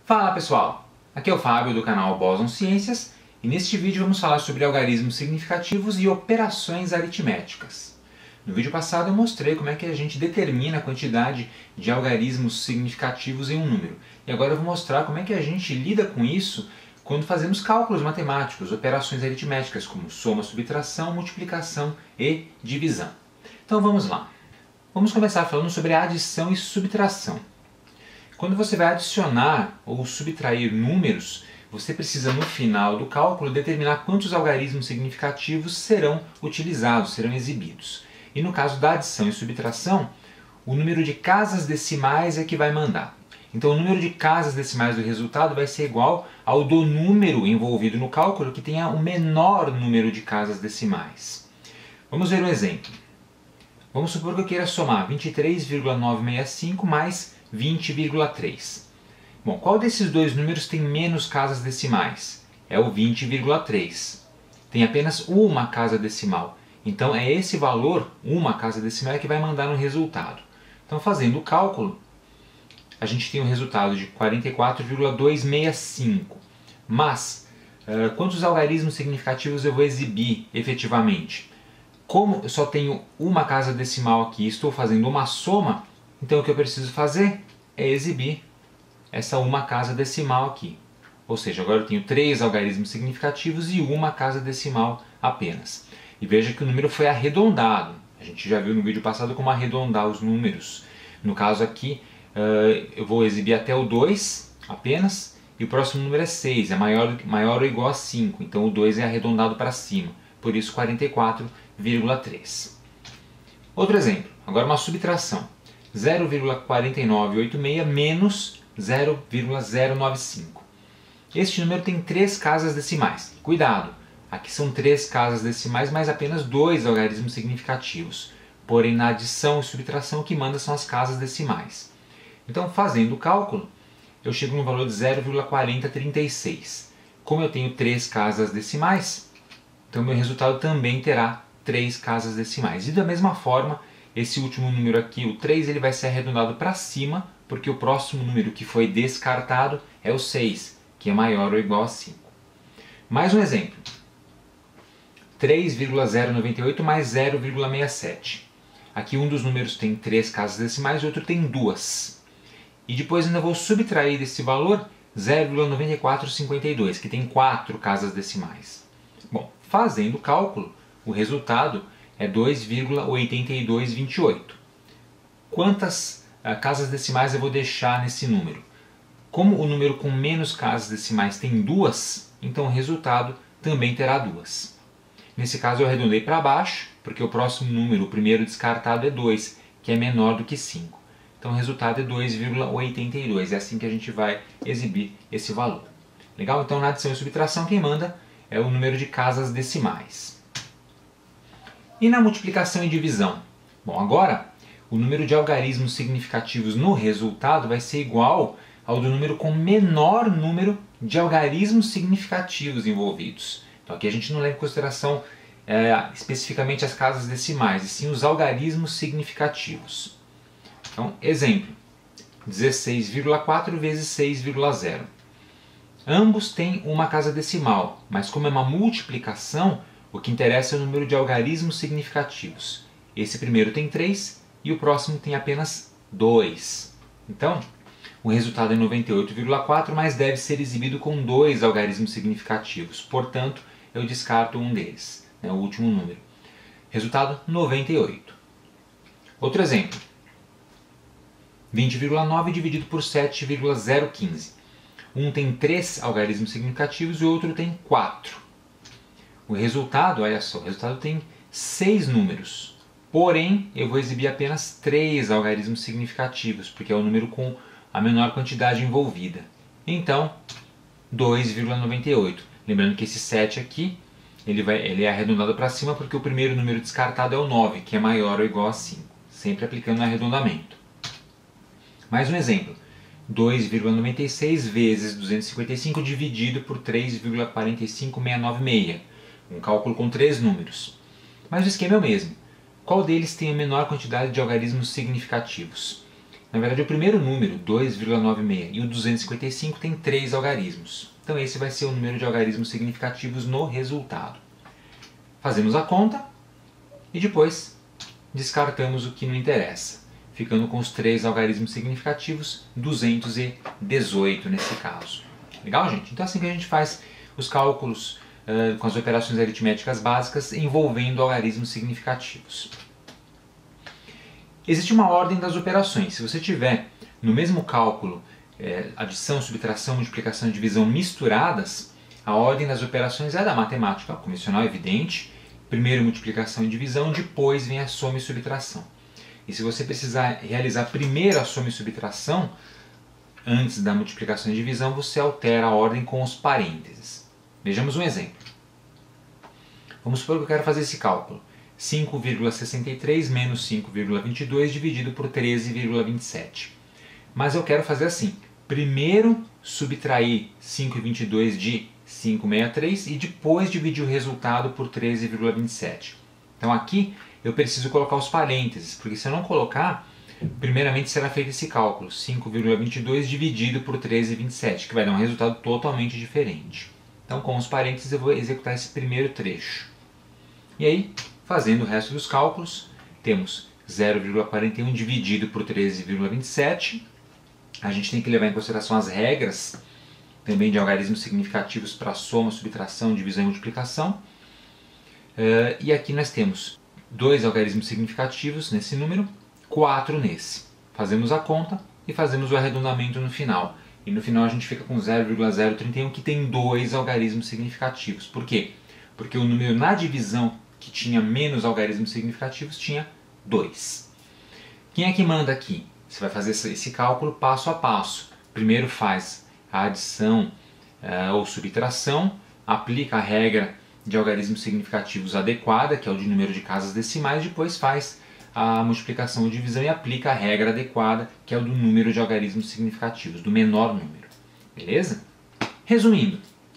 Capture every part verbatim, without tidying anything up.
Fala pessoal, aqui é o Fábio do canal Boson Ciências e neste vídeo vamos falar sobre algarismos significativos e operações aritméticas. No vídeo passado eu mostrei como é que a gente determina a quantidade de algarismos significativos em um número. E agora eu vou mostrar como é que a gente lida com isso quando fazemos cálculos matemáticos, operações aritméticas como soma, subtração, multiplicação e divisão. Então vamos lá. Vamos começar falando sobre adição e subtração. Quando você vai adicionar ou subtrair números, você precisa no final do cálculo determinar quantos algarismos significativos serão utilizados, serão exibidos. E no caso da adição e subtração, o número de casas decimais é que vai mandar. Então o número de casas decimais do resultado vai ser igual ao do número envolvido no cálculo que tenha o menor número de casas decimais. Vamos ver um exemplo. Vamos supor que eu queira somar vinte e três vírgula novecentos e sessenta e cinco mais vinte vírgula três. Bom, qual desses dois números tem menos casas decimais? É o vinte vírgula três. Tem apenas uma casa decimal. Então é esse valor, uma casa decimal, que vai mandar no resultado. Então fazendo o cálculo, a gente tem um resultado de quarenta e quatro vírgula duzentos e sessenta e cinco. Mas, uh, quantos algarismos significativos eu vou exibir efetivamente? Como eu só tenho uma casa decimal aqui e estou fazendo uma soma, então o que eu preciso fazer é exibir essa uma casa decimal aqui. Ou seja, agora eu tenho três algarismos significativos e uma casa decimal apenas. E veja que o número foi arredondado. A gente já viu no vídeo passado como arredondar os números. No caso aqui, uh, eu vou exibir até o dois apenas, e o próximo número é seis, é maior, maior ou igual a cinco. Então o dois é arredondado para cima, por isso quarenta e quatro vírgula três. Outro exemplo, agora uma subtração. zero vírgula quatro nove oito seis menos zero vírgula zero nove cinco. Este número tem três casas decimais. Cuidado, aqui são três casas decimais, mas apenas dois algarismos significativos. Porém, na adição e subtração, o que manda são as casas decimais. Então, fazendo o cálculo, eu chego no valor de zero vírgula quatro zero três seis. Como eu tenho três casas decimais, então meu resultado também terá três casas decimais. E da mesma forma, esse último número aqui, o três, ele vai ser arredondado para cima, porque o próximo número que foi descartado é o seis, que é maior ou igual a cinco. Mais um exemplo. três vírgula zero nove oito mais zero vírgula sessenta e sete. Aqui um dos números tem três casas decimais e o outro tem duas. E depois ainda vou subtrair desse valor zero vírgula nove quatro cinco dois, que tem quatro casas decimais. Bom, fazendo o cálculo, o resultado é dois vírgula oitenta e dois vinte e oito. Quantas uh, casas decimais eu vou deixar nesse número? Como o número com menos casas decimais tem duas, então o resultado também terá duas. Nesse caso eu arredondei para baixo, porque o próximo número, o primeiro descartado, é dois, que é menor do que cinco. Então o resultado é dois vírgula oitenta e dois, é assim que a gente vai exibir esse valor. Legal? Então na adição e subtração quem manda é o número de casas decimais. E na multiplicação e divisão? Bom, agora o número de algarismos significativos no resultado vai ser igual ao do número com menor número de algarismos significativos envolvidos. Então aqui a gente não leva em consideração é, especificamente as casas decimais, e sim os algarismos significativos. Então, exemplo, dezesseis vírgula quatro vezes seis vírgula zero. Ambos têm uma casa decimal, mas como é uma multiplicação, o que interessa é o número de algarismos significativos. Esse primeiro tem três e o próximo tem apenas dois. Então, o resultado é noventa e oito vírgula quatro, mas deve ser exibido com dois algarismos significativos. Portanto, eu descarto um deles, né, o último número. Resultado, noventa e oito. Outro exemplo. vinte vírgula nove dividido por sete vírgula zero quinze. Um tem três algarismos significativos e o outro tem quatro. O resultado, olha só, o resultado tem seis números. Porém, eu vou exibir apenas três algarismos significativos, porque é o número com a menor quantidade envolvida. Então, dois vírgula noventa e oito. Lembrando que esse sete aqui, ele, vai, ele é arredondado para cima porque o primeiro número descartado é o nove, que é maior ou igual a cinco. Sempre aplicando o arredondamento. Mais um exemplo. dois vírgula noventa e seis vezes duzentos e cinquenta e cinco dividido por três vírgula quatro cinco seis nove seis. Um cálculo com três números. Mas o esquema é o mesmo. Qual deles tem a menor quantidade de algarismos significativos? Na verdade, o primeiro número, dois vírgula noventa e seis, e o duzentos e cinquenta e cinco tem três algarismos. Então esse vai ser o número de algarismos significativos no resultado. Fazemos a conta e depois descartamos o que não interessa, ficando com os três algarismos significativos, duzentos e dezoito nesse caso. Legal, gente? Então é assim que a gente faz os cálculos uh, com as operações aritméticas básicas envolvendo algarismos significativos. Existe uma ordem das operações. Se você tiver no mesmo cálculo é, adição, subtração, multiplicação e divisão misturadas, a ordem das operações é da matemática convencional, evidente. Primeiro multiplicação e divisão, depois vem a soma e subtração. E se você precisar realizar primeiro a soma e subtração, antes da multiplicação e divisão, você altera a ordem com os parênteses. Vejamos um exemplo. Vamos supor que eu quero fazer esse cálculo. cinco vírgula sessenta e três menos cinco vírgula vinte e dois dividido por treze vírgula vinte e sete. Mas eu quero fazer assim. Primeiro subtrair cinco vírgula vinte e dois de cinco vírgula sessenta e três e depois dividir o resultado por treze vírgula vinte e sete. Então aqui eu preciso colocar os parênteses, porque se eu não colocar, primeiramente será feito esse cálculo, cinco vírgula vinte e dois dividido por treze vírgula vinte e sete, que vai dar um resultado totalmente diferente. Então com os parênteses eu vou executar esse primeiro trecho. E aí, fazendo o resto dos cálculos, temos zero vírgula quarenta e um dividido por treze vírgula vinte e sete. A gente tem que levar em consideração as regras também de algarismos significativos para soma, subtração, divisão e multiplicação. Uh, e aqui nós temos dois algarismos significativos nesse número, quatro nesse. Fazemos a conta e fazemos o arredondamento no final. E no final a gente fica com zero vírgula zero trinta e um, que tem dois algarismos significativos. Por quê? Porque o número na divisão que tinha menos algarismos significativos tinha dois. Quem é que manda aqui? Você vai fazer esse cálculo passo a passo. Primeiro faz a adição uh, ou subtração, aplica a regra de algarismos significativos adequada, que é o de número de casas decimais, depois faz a multiplicação ou divisão e aplica a regra adequada, que é o do número de algarismos significativos, do menor número. Beleza? Resumindo,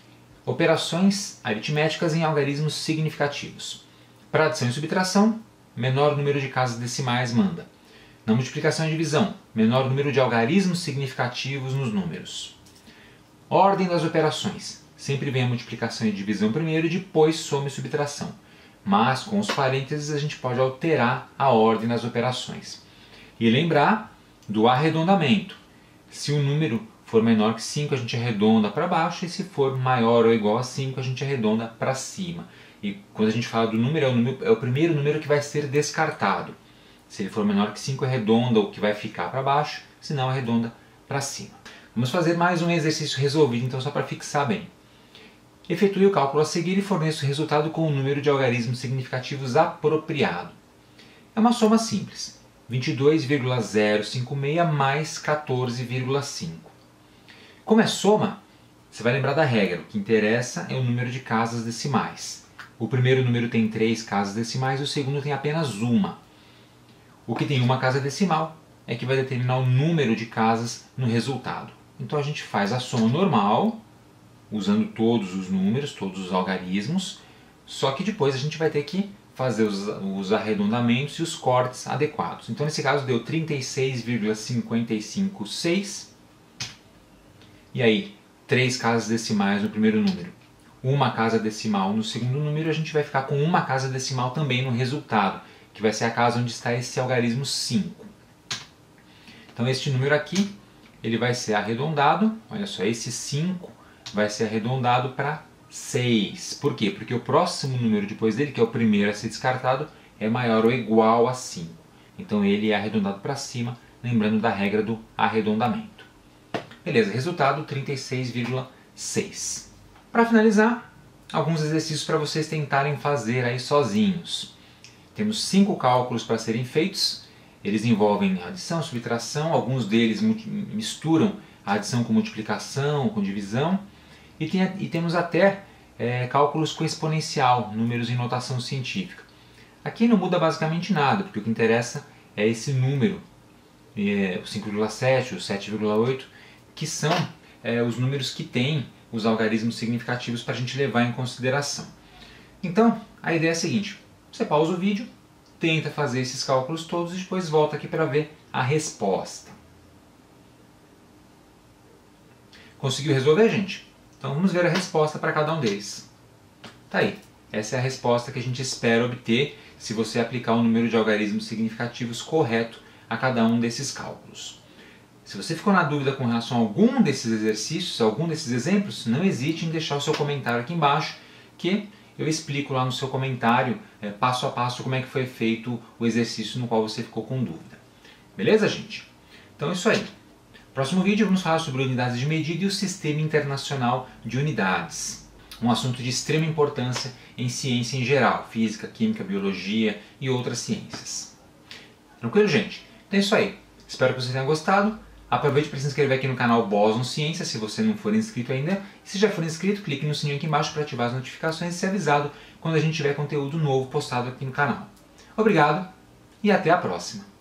operações aritméticas em algarismos significativos. Para adição e subtração, menor número de casas decimais manda. Na multiplicação e divisão, menor número de algarismos significativos nos números. Ordem das operações. Sempre vem a multiplicação e divisão primeiro e depois soma e subtração. Mas com os parênteses a gente pode alterar a ordem das operações. E lembrar do arredondamento. Se o número for menor que cinco, a gente arredonda para baixo, e se for maior ou igual a cinco, a gente arredonda para cima. E quando a gente fala do número, é o, número, é o primeiro número que vai ser descartado. Se ele for menor que cinco, arredonda o que vai ficar para baixo, se não, arredonda para cima. Vamos fazer mais um exercício resolvido, então, só para fixar bem. Efetue o cálculo a seguir e forneça o resultado com o número de algarismos significativos apropriado. É uma soma simples. vinte e dois vírgula zero cinco seis mais quatorze vírgula cinco. Como é soma, você vai lembrar da regra. O que interessa é o número de casas decimais. O primeiro número tem três casas decimais e o segundo tem apenas uma. O que tem uma casa decimal é que vai determinar o número de casas no resultado. Então a gente faz a soma normal, usando todos os números, todos os algarismos, só que depois a gente vai ter que fazer os, os arredondamentos e os cortes adequados. Então nesse caso deu trinta e seis vírgula cinquenta e cinco seis, e aí três casas decimais no primeiro número, uma casa decimal no segundo número, a gente vai ficar com uma casa decimal também no resultado, que vai ser a casa onde está esse algarismo cinco. Então este número aqui, ele vai ser arredondado, olha só, esse cinco vai ser arredondado para seis. Por quê? Porque o próximo número depois dele, que é o primeiro a ser descartado, é maior ou igual a cinco. Então ele é arredondado para cima, lembrando da regra do arredondamento. Beleza, resultado trinta e seis vírgula seis. Para finalizar, alguns exercícios para vocês tentarem fazer aí sozinhos. Temos cinco cálculos para serem feitos. Eles envolvem adição, subtração, alguns deles misturam a adição com multiplicação, com divisão. E, tem, e temos até é, cálculos com exponencial, números em notação científica. Aqui não muda basicamente nada, porque o que interessa é esse número, é, o cinco vírgula sete, o sete vírgula oito, que são é, os números que têm os algarismos significativos para a gente levar em consideração. Então, a ideia é a seguinte: você pausa o vídeo, tenta fazer esses cálculos todos e depois volta aqui para ver a resposta. Conseguiu resolver, gente? Então vamos ver a resposta para cada um deles. Tá aí. Essa é a resposta que a gente espera obter se você aplicar o número de algarismos significativos correto a cada um desses cálculos. Se você ficou na dúvida com relação a algum desses exercícios, algum desses exemplos, não hesite em deixar o seu comentário aqui embaixo, que eu explico lá no seu comentário, é, passo a passo, como é que foi feito o exercício no qual você ficou com dúvida. Beleza, gente? Então é isso aí. No próximo vídeo vamos falar sobre unidades de medida e o Sistema Internacional de Unidades. Um assunto de extrema importância em ciência em geral, física, química, biologia e outras ciências. Tranquilo, gente? Então é isso aí. Espero que você tenha gostado. Aproveite para se inscrever aqui no canal Boson Ciência, se você não for inscrito ainda. E se já for inscrito, clique no sininho aqui embaixo para ativar as notificações e ser avisado quando a gente tiver conteúdo novo postado aqui no canal. Obrigado e até a próxima!